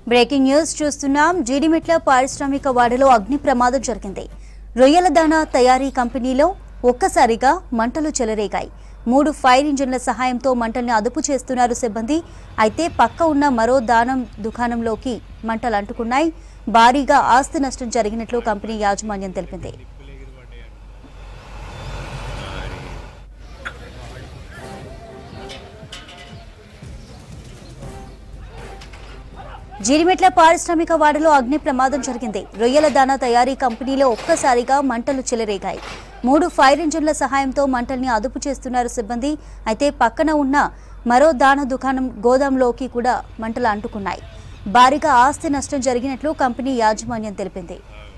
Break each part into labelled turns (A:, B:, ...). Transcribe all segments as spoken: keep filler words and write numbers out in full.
A: Breaking news చూస్తున్నాం. జీడిమెట్ల పారిశ్రామిక వాడలో అగ్ని ప్రమాదం జరిగింది. రొయ్యల దాణా తయారీ కంపెనీలో ఒక్కసారిగా మంటలు చెలరేగాయి. మూడు ఫైర్ ఇంజిన్ల సహాయంతో మంటల్ని అదుపు చేస్తున్నారు సిబ్బంది. అయితే పక్క ఉన్న మరో దానం దుకాణంలోకి మంటలు అంటుకున్నాయి. భారీగా ఆస్తి నష్టం జరిగినట్లు కంపెనీ యాజమాన్యం తెలిపింది. జీడిమెట్ల పారిశ్రామిక వాడలో అగ్ని ప్రమాదం జరిగింది. రొయ్యల దాణా తయారీ కంపెనీలో ఒక్కసారిగా మంటలు చెలరేగాయి. మూడు ఫైర్ ఇంజిన్ల సహాయంతో మంటల్ని అదుపు చేస్తున్నారు సిబ్బంది. అయితే పక్కన ఉన్న మరో దాణా దుకాణం గోదాంలోకి కూడా మంటలు అంటుకున్నాయి. భారీగా ఆస్తి నష్టం జరిగినట్లు కంపెనీ యాజమాన్యం తెలిపింది.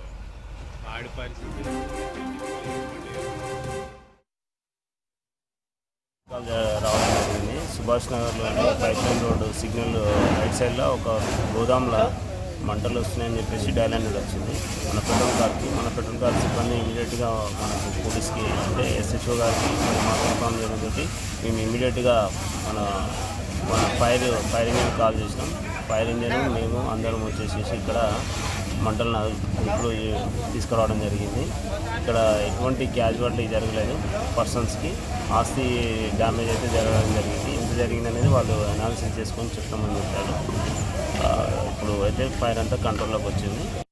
B: సుభాష్ నగర్లోని pipe line road signal right సైడ్లో ఒక గోదాంలో మంటలు వస్తున్నాయని చెప్పేసి డైలాండ్ వచ్చింది మన పెట్రోల్ కార్కి. మన పెట్రోల్ కార్ సిబ్బంది ఇమీడియట్గా మనకు పోలీస్కి అంటే ఎస్హెచ్ఓ గారికి మరి మాకు ఇన్ఫార్మ్ చేయడం తోటి మేము ఇమీడియట్గా మన మన ఫైర్ ఫైర్ ఇంజిన్ కాల్ చేసినాం. ఫైర్ ఇంజిన్ మేము అందరం వచ్చేసేసి ఇక్కడ మంటలను ఇప్పుడు తీసుకురావడం జరిగింది. ఇక్కడ ఎటువంటి క్యాజువాలిటీ జరగలేదు. పర్సన్స్కి ఆస్తి డ్యామేజ్ అయితే జరగడం జరిగింది. ఎంత జరిగింది అనేది వాళ్ళు అనాలిసిస్ చేసుకొని చెప్తామని చెప్పారు. ఇప్పుడు అయితే ఫైర్ అంతా కంట్రోల్లోకి వచ్చింది.